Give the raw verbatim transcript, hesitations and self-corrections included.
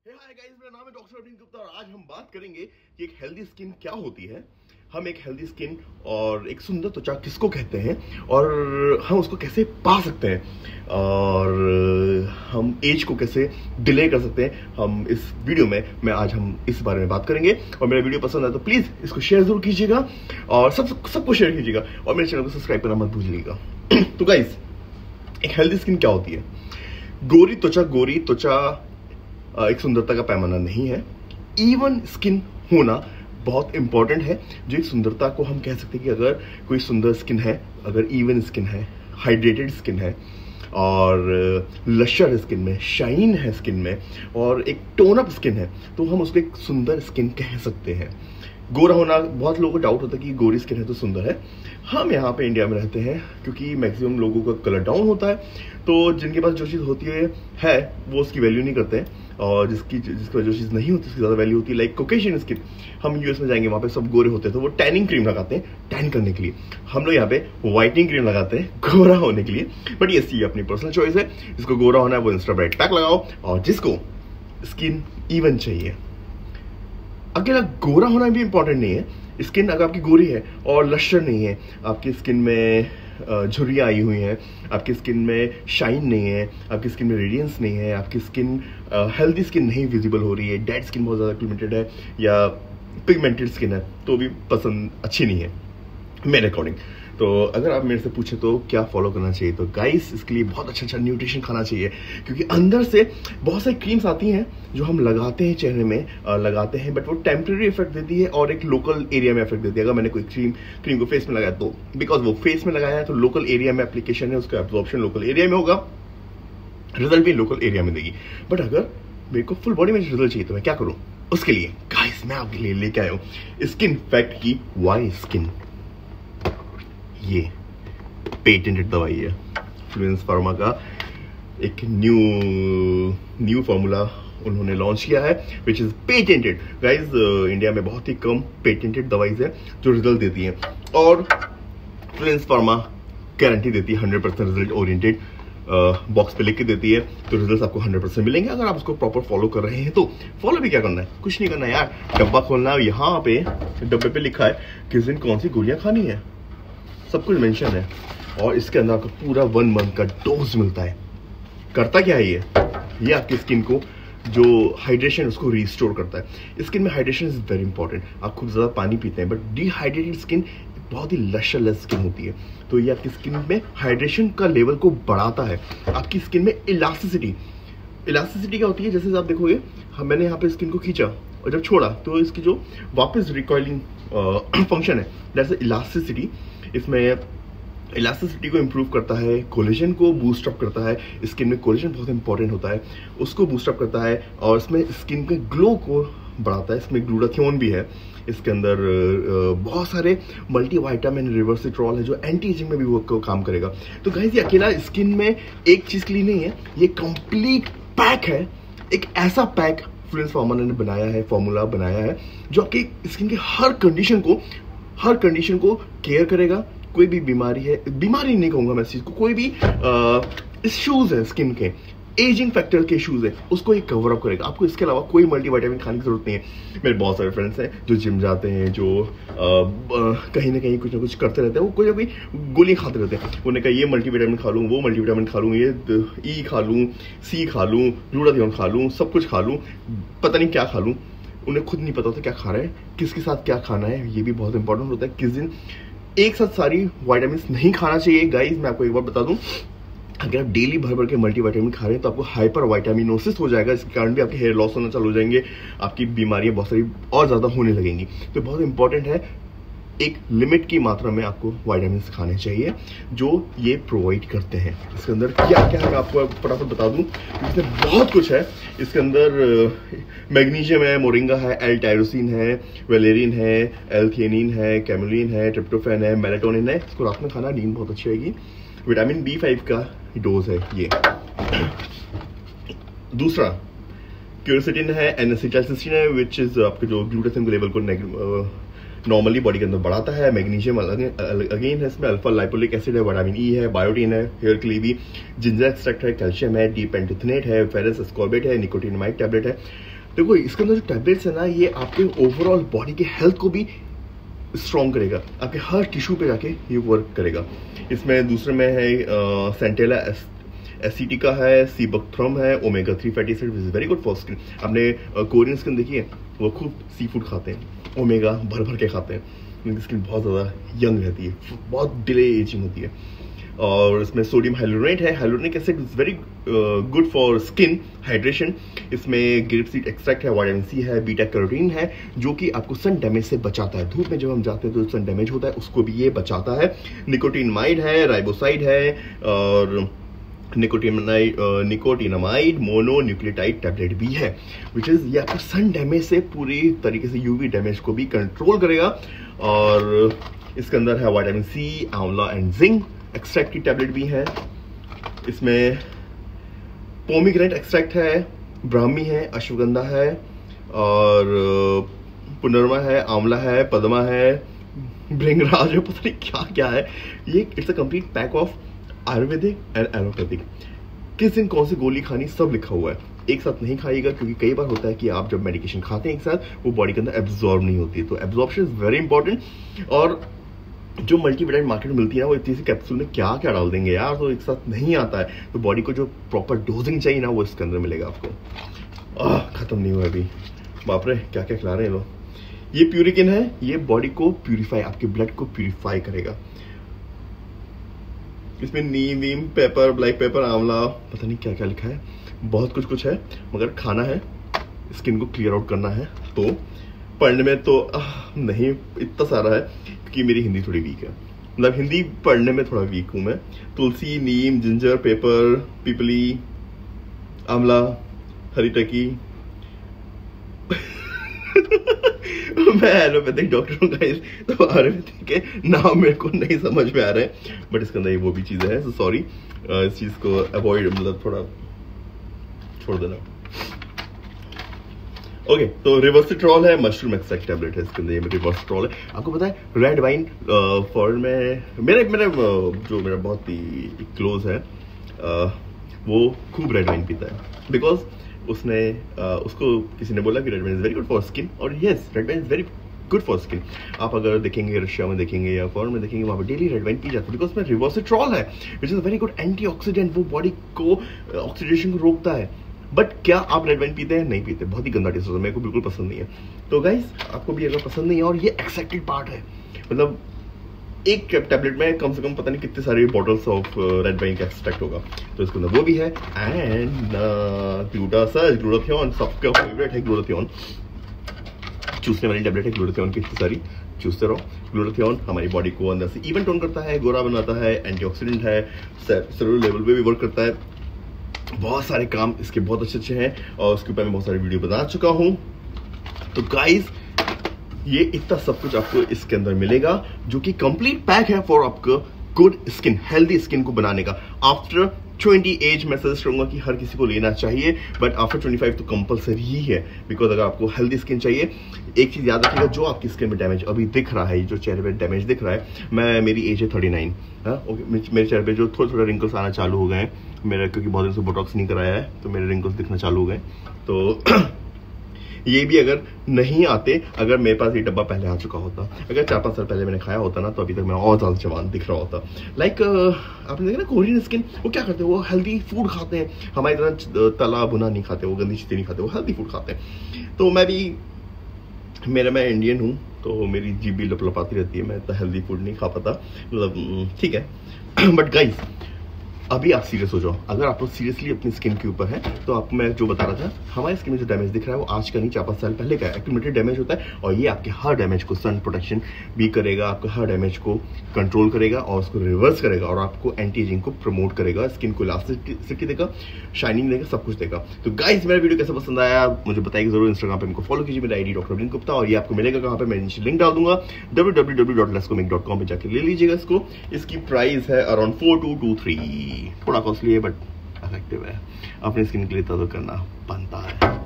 Hi guys, मेरा नाम है डॉक्टर अरविंद गुप्ता और आज हम बात करेंगे कि एक हेल्दी स्किन क्या होती है। हम एक हेल्दी स्किन और एक सुंदर त्वचा किसको कहते हैं और हम उसको कैसे पा सकते हैं और हम एज को कैसे डिले कर सकते हैं। हम इस वीडियो में मैं आज हम इस बारे में बात करेंगे और मेरा वीडियो पसंद आए तो प्लीज इसको शेयर जरूर कीजिएगा और सब सबको शेयर कीजिएगा और मेरे चैनल को सब्सक्राइब करना मत भूलिएगा। तो गाइस, एक हेल्दी स्किन क्या होती है? गोरी त्वचा गोरी त्वचा एक सुंदरता का पैमाना नहीं है। इवन स्किन होना बहुत इंपॉर्टेंट है, जो एक सुंदरता को हम कह सकते हैं कि अगर कोई सुंदर स्किन है, अगर इवन स्किन है, हाइड्रेटेड स्किन है और लशर है स्किन में, शाइन है स्किन में और एक टोन अप स्किन है, तो हम उसको एक सुंदर स्किन कह सकते हैं। गोरा होना, बहुत लोगों को डाउट होता है कि गोरी स्किन है तो सुंदर है। हम यहाँ पे इंडिया में रहते हैं क्योंकि मैक्सिमम लोगों का कलर डाउन होता है, तो जिनके पास जो चीज़ होती है है वो उसकी वैल्यू नहीं करते हैं और जिसकी जिसकी जो चीज़ नहीं होती उसकी ज़्यादा वैल्यू होती है। लाइक कोकेशियन स्किन, हम यूएस में जाएंगे, वहाँ पे सब गोरे होते हैं तो वो टैनिंग क्रीम लगाते हैं टैन करने के लिए। हम लोग यहाँ पे व्हाइटनिंग क्रीम लगाते हैं गोरा होने के लिए। बट ये सी अपनी पर्सनल चॉइस है, जिसको गोरा होना है वो इंस्टा ब्राइट पैक लगाओ और जिसको स्किन इवन चाहिए। अकेला गोरा होना भी इंपॉर्टेंट नहीं है। स्किन अगर आपकी गोरी है और लश्कर नहीं है, आपकी स्किन में झुर्रियाँ आई हुई हैं, आपकी स्किन में शाइन नहीं है, आपकी स्किन में रेडियंस नहीं है, आपकी स्किन हेल्दी स्किन नहीं विजिबल हो रही है, डेड स्किन बहुत ज़्यादा पिगमेंटेड है या पिगमेंटेड स्किन है, तो भी पसंद अच्छी नहीं है मेरे अकॉर्डिंग। तो अगर आप मेरे से पूछे तो क्या फॉलो करना चाहिए, तो गाइस इसके लिए बहुत अच्छा अच्छा न्यूट्रिशन खाना चाहिए, क्योंकि अंदर से बहुत सारी क्रीम्स आती हैं जो हम लगाते हैं चेहरे में आ, लगाते हैं, बट वो टेम्परेरी इफेक्ट देती है और एक लोकल एरिया में इफेक्ट देती है। अगर मैंने कोई क्रीम क्रीम को फेस में लगाया तो बिकॉज वो फेस में लगाया है तो लोकल एरिया में एप्लीकेशन है, उसका एब्जॉर्प्शन लोकल एरिया में होगा, रिजल्ट भी लोकल एरिया में देगी। बट अगर मेरे को फुल बॉडी में रिजल्ट चाहिए तो मैं क्या करूँ? उसके लिए गाइस मैं आपके लिए लेके आया हूँ स्किन फैक्ट की वाई स्किन। ये पेटेंटेड दवाई है, फ्लुएंस फार्मा का एक न्यू न्यू फार्मूला उन्होंने लॉन्च किया है which is patented. Guys India में बहुत ही कम पेटेंटेड दवाइज है जो रिजल्ट देती हैं और फ्लुएंस फार्मा गारंटी देती है hundred percent result oriented, box पे लिख के देती है, तो रिजल्ट आपको हंड्रेड परसेंट मिलेंगे अगर आप उसको प्रॉपर फॉलो कर रहे हैं। तो फॉलो भी क्या करना है, कुछ नहीं करना है यार, डब्बा खोलना है, यहाँ पे डब्बे पे लिखा है किस दिन कौन सी गोलियां खानी है, सब कुछ मेंशन है और इसके अंदर आपको पूरा वन मंथ का डोज मिलता है। करता क्या है ये ये आपकी स्किन को जो हाइड्रेशन उसको रिस्टोर करता है। स्किन में हाइड्रेशन इज वेरी इंपॉर्टेंट। आप खूब ज्यादा पानी पीते हैं बट डिहाइड्रेटेड स्किन बहुत ही लशरलेस स्किन होती है, तो ये आपकी स्किन में हाइड्रेशन का लेवल को बढ़ाता है। आपकी स्किन में इलास्टिसिटी इलास्टिसिटी क्या होती है, जैसे आप देखोगे हम मैंने यहाँ पे स्किन को खींचा और जब छोड़ा तो इसकी जो वापस रिकॉइलिंग फंक्शन है, दैट्स इलास्टिसिटी। इसमें इलास्टिसिटी को इम्प्रूव करता है, कोलेजन को बूस्ट अप करता है। स्किन में कोलेजन बहुत इंपॉर्टेंट होता है, उसको बूस्ट अप करता है और इसमें स्किन के ग्लो को बढ़ाता है। इसमें ग्लूटाथियोन भी है, इसके अंदर बहुत सारे मल्टी वाइटामिन रिवर्सिट्रॉल है जो एंटी एजिंग में भी वो काम करेगा। तो गाइस ये अकेला स्किन में एक चीज के लिए नहीं है, ये कंप्लीट पैक है। एक ऐसा पैक फ्लुएंस फार्मा ने बनाया है, फॉर्मूला बनाया है जो आपकी स्किन के हर कंडीशन को हर कंडीशन को केयर करेगा। कोई भी बीमारी है, बीमारी नहीं कहूंगा मैं इस चीज को, कोई भी इश्यूज है स्किन के, एजिंग फैक्टर के इश्यूज है, उसको ये कवर अप करेगा। आपको इसके अलावा कोई मल्टीविटामिन खाने की जरूरत नहीं है। मेरे बहुत सारे फ्रेंड्स हैं जो जिम जाते हैं, जो आ, आ, कहीं ना कहीं कुछ ना कुछ करते रहते हैं, वो कोई ना कोई गोली खाते रहते हैं। उन्होंने कहा ये मल्टीविटामिन खा लूँ, वो मल्टीविटामिन खा लूँ, ये ई खा लूँ, सी खा लूँ, ग्लूटाथियोन खा लूँ, सब कुछ खा लूँ, पता नहीं क्या खा लूँ। उन्हें खुद नहीं पता होता क्या खा रहे हैं, किसके साथ क्या खाना है, ये भी बहुत इंपॉर्टेंट होता है। किस दिन एक साथ सारी वाइटामिन नहीं खाना चाहिए। गाइस मैं आपको एक बार बता दूं, अगर आप डेली भर भर के मल्टीविटामिन खा रहे हैं तो आपको हाइपर वाइटामिनोसिस हो जाएगा, इसके कारण भी आपके हेयर लॉस होना चालू हो जाएंगे, आपकी बीमारियां बहुत सारी और ज्यादा होने लगेंगी। तो बहुत इंपॉर्टेंट है, एक लिमिट की मात्रा में आपको वाइटामिन खाने चाहिए जो ये प्रोवाइड करते हैं। इसके अंदर क्या क्या है मैं आपको फटाफट बता दूं, इसमें बहुत कुछ है। इसके अंदर मैग्नीशियम है, मोरिंगा है, एल टायरोसिन है, वेलेरिन है, एल थियानिन है, कैमुलिन है, ट्रिप्टोफैन है, मेलाटोनिन है। इसको रात में खाना, नींद बहुत अच्छी आएगी। विटामिन बी फाइव का डोज है ये। दूसरा क्यूरसिटिन है, एनएसिटाइलसिस्टिन है, विच इज आपके जो ग्लूटाथियोन के लेवल को नॉर्मली बॉडी के अंदर बढ़ाता है। मैग्नीशियम अगेन है, इसमें अल्फा लाइपोलिक एसिड है, विटामिन ई है, बायोटीन है, हेयर के लिए भी जिंजर एक्सट्रैक्ट है, कैल्शियम है, डी पेंटोथेनेट है, फेरस एस्कॉर्बेट है, निकोटिनामाइड टैबलेट है। देखो इसके अंदर जो टैबलेट्स है ना, ये आपके ओवरऑल बॉडी के हेल्थ को भी स्ट्रॉन्ग करेगा, आपके हर टिश्यू पे जाके ये वर्क करेगा। इसमें दूसरे में है सेंटेला एसिटिका है, सीबकथ्रम है, omega three fatty acid which is very good for skin. आपने कोरियन स्किन देखी है, वो खूब सी फूड खाते हैं, ओमेगा भर भर के खाते हैं, उनकी स्किन बहुत ज़्यादा यंग रहती है, बहुत डिले एजिंग होती है। और इसमें सोडियम हाइलोरेट है, hyaluronic acid is very good for skin hydration. इसमें ग्रेप सीड एक्सट्रैक्ट है, विटामिन सी है, बीटा कैरोटीन है, जो कि आपको सन डैमेज से बचाता है। धूप में जब हम जाते हैं तो सन डैमेज होता है, उसको भी ये बचाता है। निकोटिनमाइड है, राइबोसाइड है, और nicotinamide nicotinamide mono nucleotide tablet भी है, विच इज ये आपको सन डैमेज से पूरी तरीके से यूवी डैमेज को भी कंट्रोल करेगा। और इसके अंदर है विटामिन सी, आंवला एंड जिंक एक्सट्रैक्ट की टैबलेट भी है। इसमें पोमीग्रेनेट एक्सट्रैक्ट है, ब्राह्मी है, अश्वगंधा है, और पुनर्मा है, आंवला है, पद्मा है, भृंगराज है, पता नहीं क्या क्या है। ये it's a complete pack of ayurvedic and allopathic. किस दिन कौन सी गोली खानी सब लिखा हुआ है। एक साथ नहीं खाइएगा, क्योंकि कई बार होता है कि आप जब मेडिकेशन खाते हैं एक साथ, वो बॉडी के अंदर एब्जॉर्ब नहीं होती है, तो एब्जॉर्प्शन इज वेरी इंपॉर्टेंट। और जो मल्टीविटामिन मार्केट में मिलती है ना, वो इतनी सी कैप्सूल में क्या क्या डाल देंगे यार, तो एक साथ नहीं आता है। तो बॉडी को जो प्रॉपर डोजिंग चाहिए ना, वो इसके अंदर मिलेगा आपको। आह खत्म नहीं हुआ अभी, बाप रे क्या क्या खिला रहे हैं लोग। ये प्यूरिकिन है, ये बॉडी को प्यूरिफाई, आपके ब्लड को प्यूरिफाई करेगा। इसमें नीम वीम पेपर, ब्लैक पेपर, आंवला, पता नहीं क्या क्या लिखा है, बहुत कुछ कुछ है। मगर खाना है, स्किन को क्लियर आउट करना है, तो पढ़ने में तो नहीं इतना सारा है, क्योंकि मेरी हिंदी थोड़ी वीक है, मतलब हिंदी पढ़ने में थोड़ा वीक हूं मैं। तुलसी, नीम, जिंजर, पेपर, पिपली, आंवला, हरी टकी मैं एलोपैथिक डॉक्टर हूँ गाइस, तो आयुर्वेदिक के नाम मेरे को नहीं समझ में आ रहे हैं, बट इसके अंदर वो भी चीजें हैं, सो सॉरी इस चीज को अवॉइड, मतलब थोड़ा छोड़ देना। ओके okay, तो रिवर्सिट्रॉल है, मशरूम एक्सट्रैक्ट टैबलेट है, इसके अंदर ये रिवर्सिट्रॉल है। आपको पता है रेड वाइन फॉरेन में, मेरे मेरे जो मेरा बहुत ही क्लोज है, uh, वो खूब रेड वाइन पीता है, बिकॉज उसने uh, उसको किसी ने बोला कि red wine is very good for skin, और yes red wine is very good for skin. आप अगर देखेंगे रशिया में देखेंगे या फॉरेन में देखेंगे, वहाँ पर डेली रेड वाइन पी जाती है, बिकॉज उसमें रिवर्सिट्रॉल है, which is very good antioxidant, वो बॉडी को ऑक्सीडेशन को रोकता है। बट क्या आप रेड वाइन पीते हैं? नहीं पीते, बहुत ही गंदा टेस्ट होता है, मेरे को बिल्कुल पसंद नहीं है। तो गाइस आपको भी अगर पसंद नहीं है, और ये एक्सेप्टेड पार्ट है, मतलब एक टैबलेट में कम से कम पता नहीं कितने सारे बॉटल्स ऑफ रेड वाइन का एक्सट्रैक्ट होगा, तो इसके अंदर वो भी है। एंड ग्लूटासर्ज, ग्लूटाथियोन, सबका फेवरेट है ग्लूटाथियोन, चूसने वाली टैबलेट है ग्लूटाथियोन की, इतनी सारी चूसते रहो। ग्लूटाथियोन हमारी बॉडी को अंदर से इवन टोन करता है, गोरा बनाता है, एंटीऑक्सीडेंट है, सेलुलर लेवल पे भी वर्क करता है, बहुत सारे काम इसके बहुत अच्छे अच्छे हैं, और उसके ऊपर मैं बहुत सारे वीडियो बना चुका हूं। तो गाइस ये इतना सब कुछ आपको इसके अंदर मिलेगा, जो कि कंप्लीट पैक है फॉर आपका गुड स्किन, हेल्दी स्किन को बनाने का। आफ्टर ट्वेंटी एज मैं सजेस्ट करूंगा कि हर किसी को लेना चाहिए, बट आफ्टर ट्वेंटी फाइव तो कंपलसरी ही है, बिकॉज अगर आपको हेल्दी स्किन चाहिए। एक चीज याद रखिएगा, जो आपकी स्किन में डैमेज अभी दिख रहा है, जो चेहरे पे डैमेज दिख रहा है, मैं मेरी एज है थर्टी नाइन, हाँ ओके, मेरे चेहरे पे जो थोड़े थोड़े रिंकल्स आना चालू हो गए हैं मेरा, क्योंकि बहुत दिन से बोटॉक्स नहीं कराया है, तो मेरे रिंकल्स दिखना चालू हो गए। तो ये भी अगर नहीं आते, अगर मेरे पास ये डब्बा पहले आ चुका होता, अगर चार पांच साल पहले मैंने खाया होता ना, तो अभी तक मैं और ज्यादा जवान दिख रहा होता। लाइक like, आपने देखा ना कोरियन स्किन, वो क्या करते हैं, वो हेल्दी फूड खाते हैं, हमारी तरह तला भुना नहीं खाते, वो गंदी चीजें नहीं खाते, वो हेल्दी फूड खाते हैं। तो मैं भी, मेरा मैं इंडियन हूँ, तो मेरी जीभ भी लपलपाती रहती है, मैं इतना हेल्दी फूड नहीं खा पाता, मतलब ठीक है। बट गाइस अभी आप सीरियस हो जाओ, अगर आप लोग सीरियसली अपनी स्किन के ऊपर है, तो आपको मैं जो बता रहा था, हमारी स्किन में जो डैमेज दिख रहा है, वो आज का नहीं, चार पांच साल पहले का एक्यूमुलेटेड डैमेज होता है, और ये आपके हर डैमेज को सन प्रोटेक्शन भी करेगा, आपके हर डैमेज को कंट्रोल करेगा, और उसको रिवर्स करेगा, और आपको एंटी एजिंग को प्रमोट करेगा, स्किन को इलास्टिसिटी देगा, शाइनिंग देगा, सब कुछ देगा। तो गाइस मेरा वीडियो कैसा पसंद आया मुझे बताइए जरूर। इंस्टाग्राम पे इनको फॉलो कीजिए, मेरा आईडी डॉक्टर अरविंद गुप्ता, और ये आपको मिलेगा कहाँ पे, मैं नीचे लिंक डाल दूंगा, W W W dot lescomek dot com पे जाकर ले लीजिएगा इसको। इसकी प्राइस है around four two two three, थोड़ा कॉस्टली है बट इफेक्टिव है, अपनी स्किन के लिए तो करना बनता है।